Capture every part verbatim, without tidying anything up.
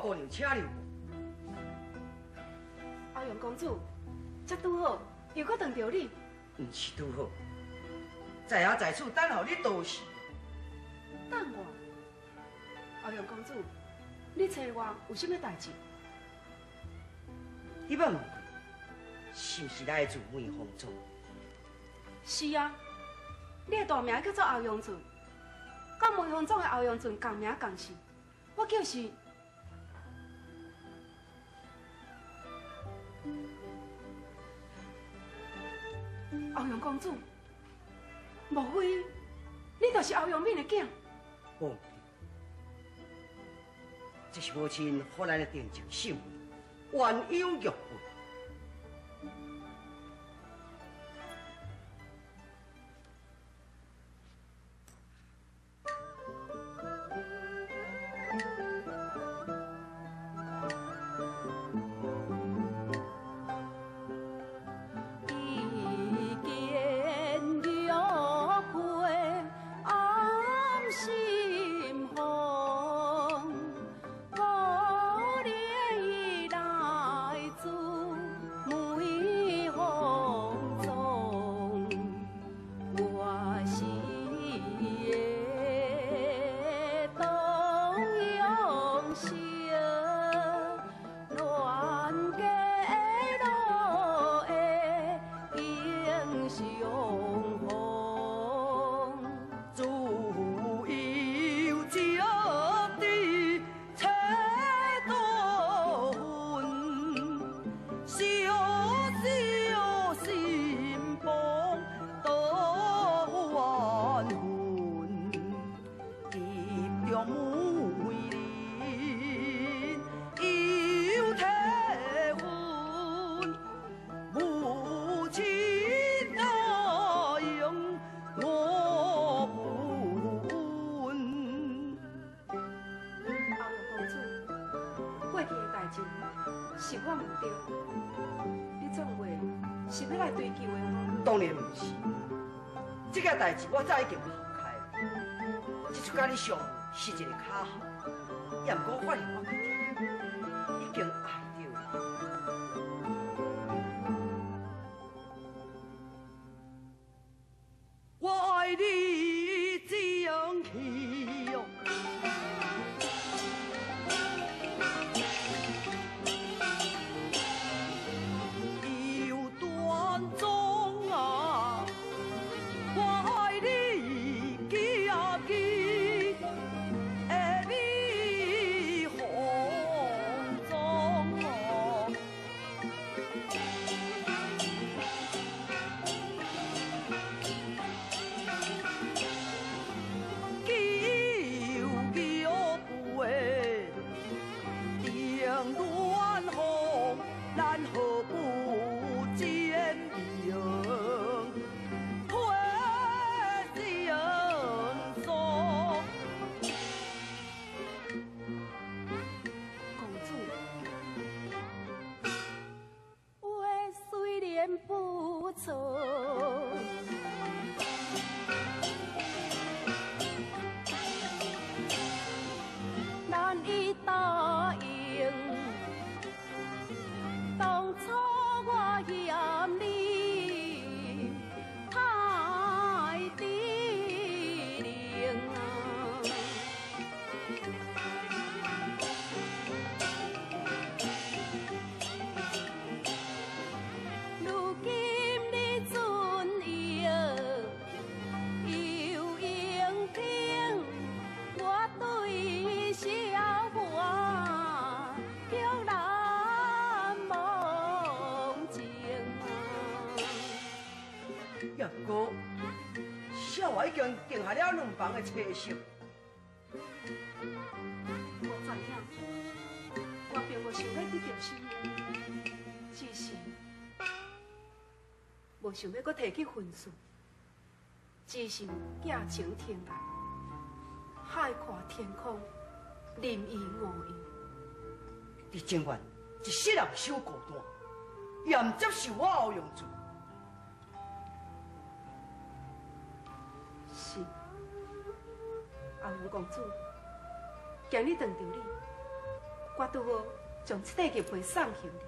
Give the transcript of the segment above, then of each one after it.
姑娘请留。 欧阳公主，这拄好又搁等着你。 唔是拄好，在下在此等候你多时。 等我，欧阳公主，你找我有甚物代志？ 你捌问过，是毋是来自梅芳庄？ 是啊，你的大名叫做欧阳俊，跟梅芳庄的欧阳俊同名同姓。我就是。欧阳公主，莫非你就是欧阳敏的囝？ 不对，这是母亲给咱的定情信物，鸳鸯玉佩。 是我唔对，你总话是要来追究的吗？ 当然唔是，这件代志我早已经抛开了。这就甲你相遇是一个巧合，也毋过发现我已经爱着你，我爱你情起哟。也不过，小娃已经定下了两房的车息。 我知影，我并无想要得到什么，只是无想要搁提起分数，只是寄情天涯，海阔天空，任意我意。 你情愿一世人守孤单，也唔接受我欧阳俊。 是，欧阳公主，今日等到你， 我拄好将这块玉佩送给你。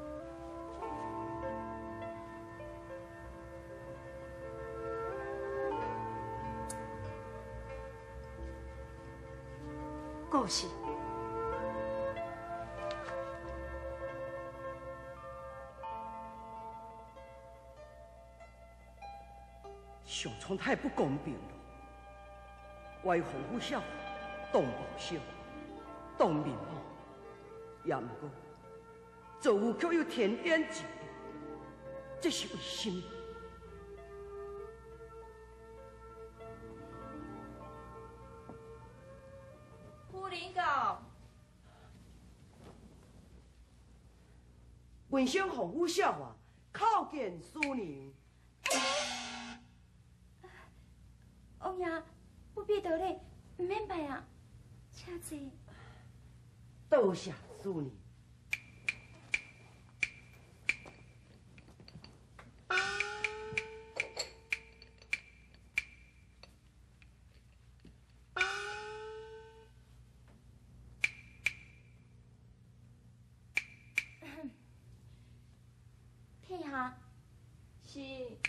故事。 上苍太不公平了！我的防护小当报销，当面貌，也毋过造物却有天渊之别，这是为什么？ 夫人到， 文生防护小啊，叩见师娘。 王爷不必得礼，唔免拜啊，请坐。 多谢师娘。 退下。是。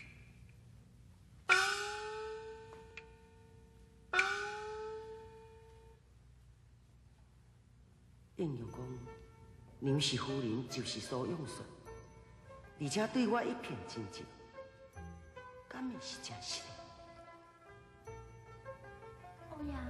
应用讲，您是夫人就是所用算，而且对我一片真情，敢会是真实的？ 王爷，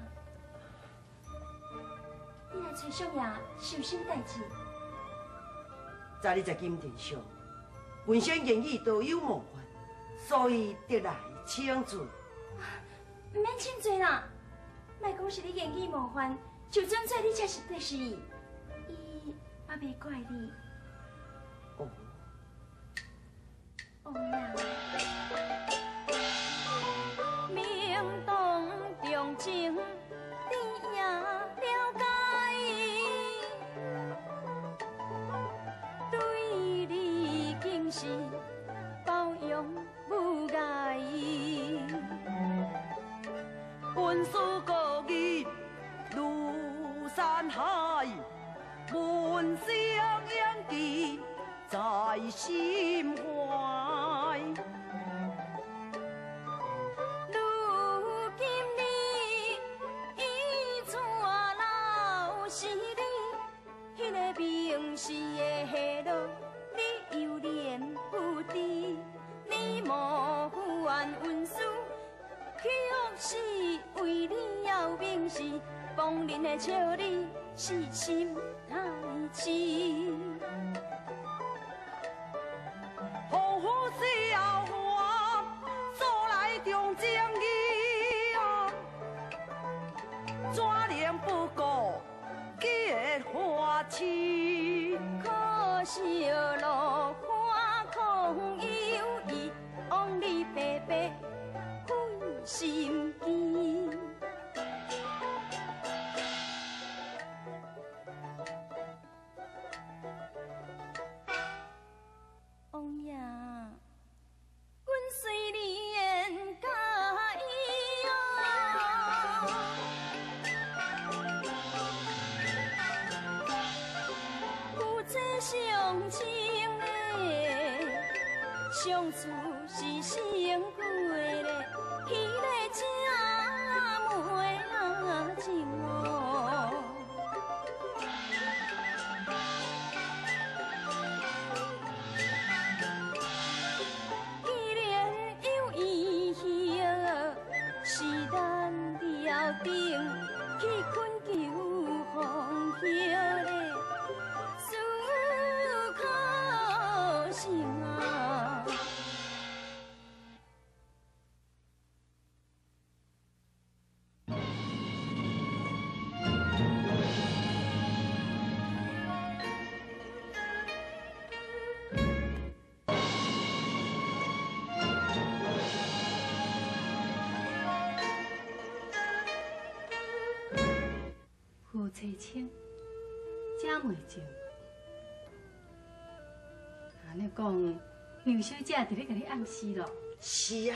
你来找相爷是有什么代志？ 在你在金殿上，文生言语多有冒犯，所以得来请罪。 唔免请罪啦，莫讲是你言语冒犯，就准做你才是对是伊。伊也袂怪你。 哦， 王爷，明堂重情，你也了解，对你竟是包容不碍。 本是故意如山海。闻声应记在心怀， 如今你已娶老，是你迄个平时的下落，你又念不知，你无怨温书，却是为你要明示，放任的笑你是心。太痴， 夫妇笑话，所来中正义啊，怎能不顾结花痴？ 可惜落花空有意，望你白白费心机。王爷，阮随你言甲意哦，夫妻相亲的，相处是成过的，彼个正妹啊情哦。定去困求风休嘞，思可心啊！ 夫妻情，姐妹情。安尼讲，梁小姐伫咧甲你暗示咯。 是啊，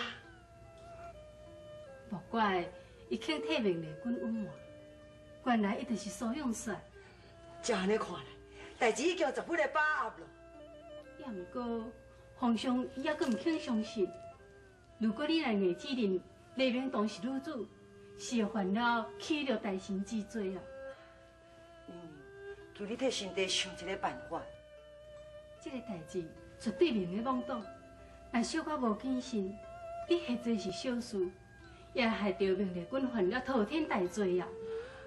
莫怪伊肯替命丽君隐瞒，原来伊就是苏永帅。 照安尼看来，代志已经十分来把握了。 也毋过，皇上伊还阁毋肯相信。如果你来硬指认黎明当是女主，是会烦恼起了大刑之罪啊！ 娘娘，求你替臣弟想一个办法。 这个代志绝对明个懵懂，若小可无谨慎，你或者是小事，也害着明丽君犯了滔天大罪啊！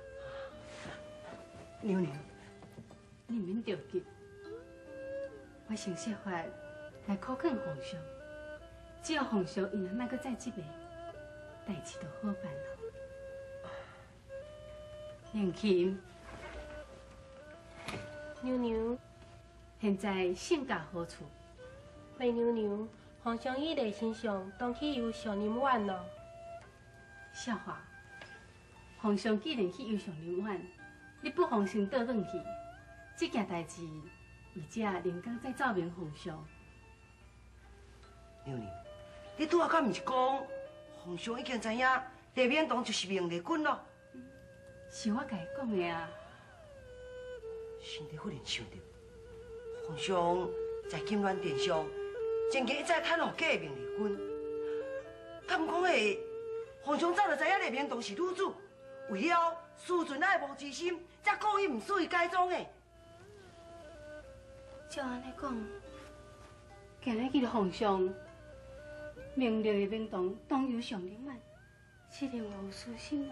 娘娘， 你免着急，我想设法来考劝皇上，只要皇上伊若莫阁再责备，代志就好办了。娘亲， 娘娘， 现在性价何处？ 媚娘娘，皇上以内心上当去游上林苑咯。 笑话，皇上既然去游上林苑，你不妨先倒转去，这件代志，伊只连讲再奏明皇上。 娘娘，你拄仔敢毋是讲，皇上已经知影黎明堂就是明丽君咯？ 是我家讲的啊。 臣弟忽然想到，皇上在金銮殿上，前经一再袒护假的明丽君，敢讲会皇上早就知影黎明堂是女主，为了思存爱慕之心，才故意唔使伊改装的。 照安尼讲，今日日皇上命令黎明堂当游上林苑，是令我有私心咯。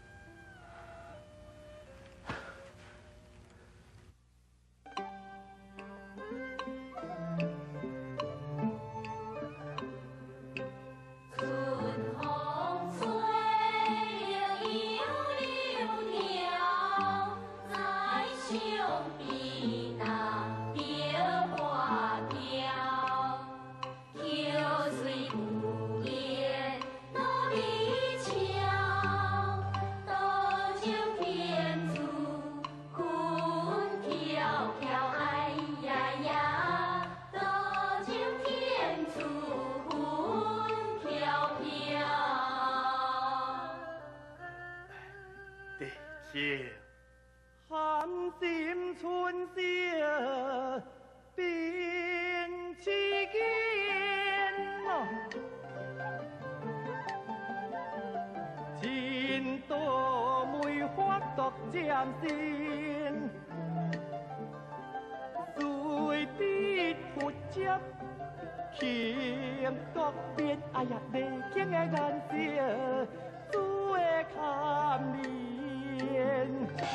寒心春宵变痴见咯，前度梅花独占先，随笔泼汁情各变。哎呀，未见的颜色，煮的看面。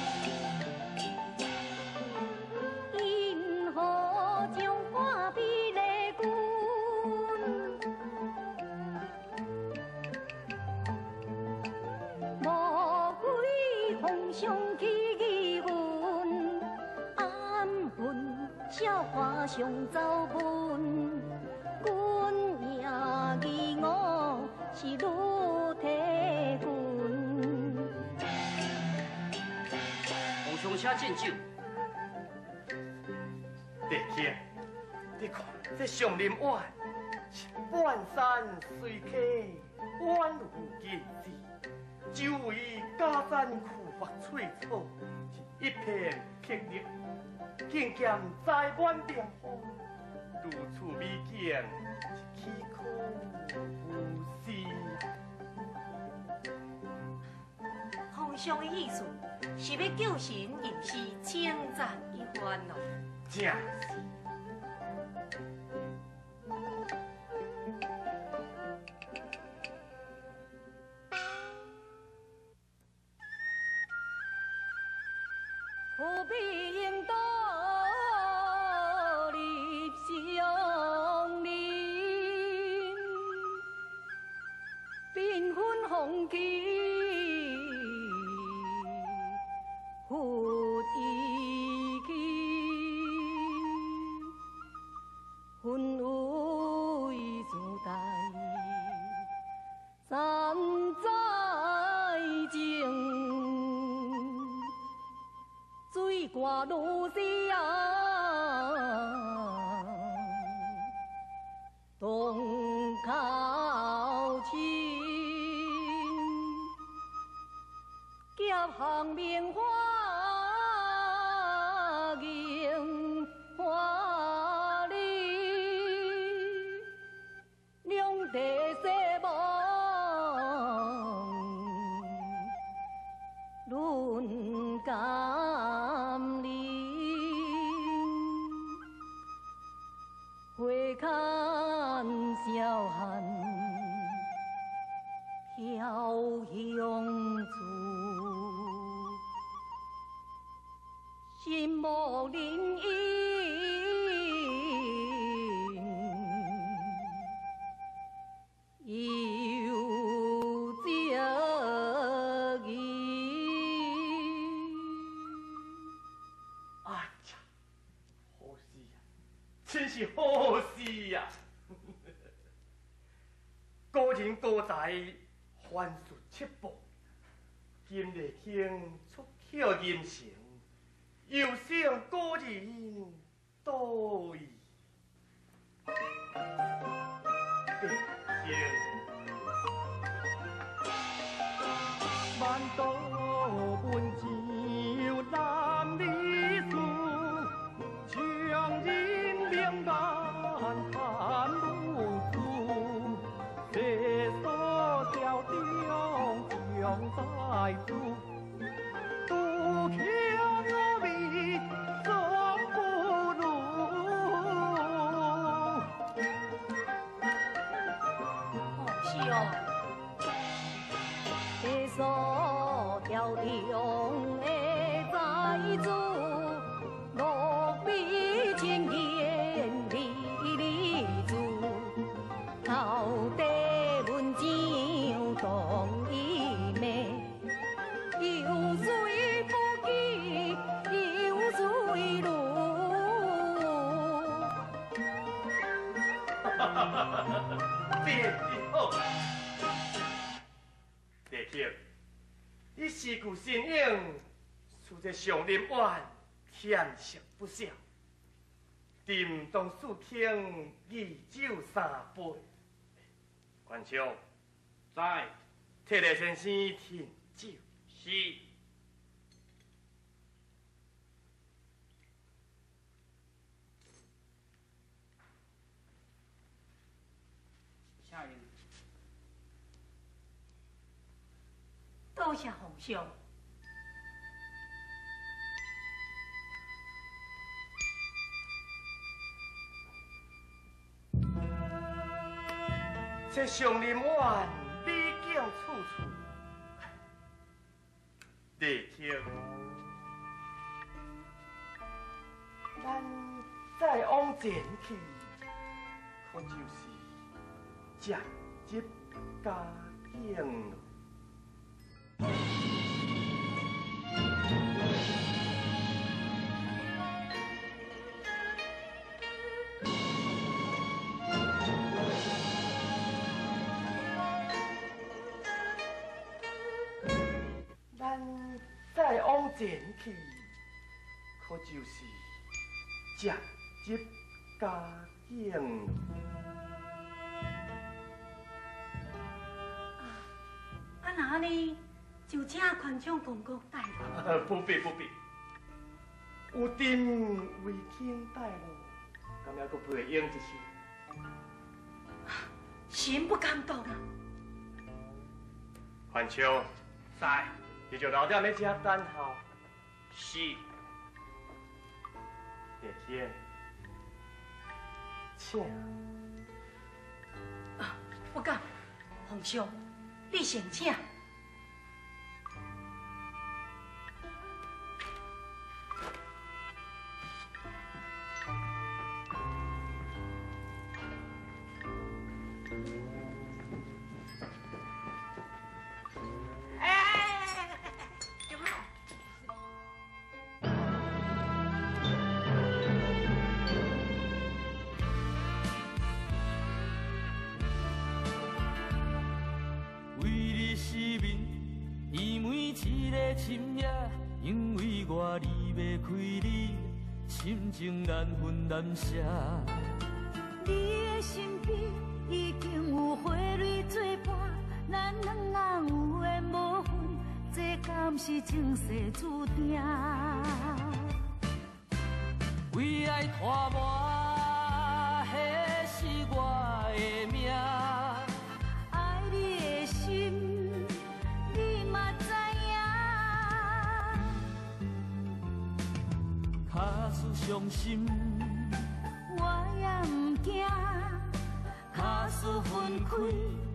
因何将我比例君？莫非皇上起议文，暗问小花上奏本，君也疑我是女体君。 皇上请见酒。 弟兄，你看这上林苑是半山水客，宛如镜子，周围加山枯木翠草，是一片碧绿，景见栽满冰花，如此美景，是岂可无视？ 皇上的意思是要叫神吟诗称赞一番咯。 正是。 何必应当立相邻，缤纷红旗忽已起，分为坐台三载前。水挂如丝啊，东靠青，夹行棉花论甘霖，花看小寒，飘香处，心无灵影，有这意。 哎呀，好事呀，真是好事呀！古人古才，凡事七步，今日听出口人情，又想古人多意。万道文酒难离书，强人两难谈路途。世所调中将在主，独强我味总不如。 好是哦。 世所调中的在主，落笔千言历历珠，头地文章动意美，又随不羁，又随路。 别好，弟兄，你是故身影，处在上林湾，天色不少。定当数听二酒三杯。关兄， 在， 替雷先生添酒。 是。下人。 多谢皇上。 这上林湾美景处处，弟兄，咱再往前去，可就是直接加景了。再往前去，可就是直接加景了。 啊，那呢，就请宽敞公公带路。 不必不必，有丁为卿带路，敢还阁陪应一些？ 神不敢当啊！ 范秋， 在， 你就留在那遮等候。 是。 弟兄，请。 啊，不敢，皇上，你先请。 深夜，因为我离袂开你，心情难分难舍。 你的身边已经有花蕊作伴，咱两人有缘无分，这敢是前世注定？ 为爱拖磨，迄是我的命。 爱你的心，你嘛知影。 卡斯伤心， 我也毋惊， 卡斯分开。